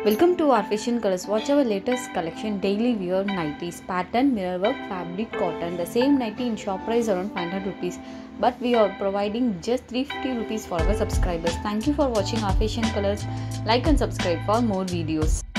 Welcome to our fashion colors. Watch our latest collection, daily wear nighties, pattern, mirror work, fabric, cotton. The same nighty in shop price around 500 rupees, but we are providing just 350 rupees for our subscribers. Thank you for watching our fashion colors. Like and subscribe for more videos.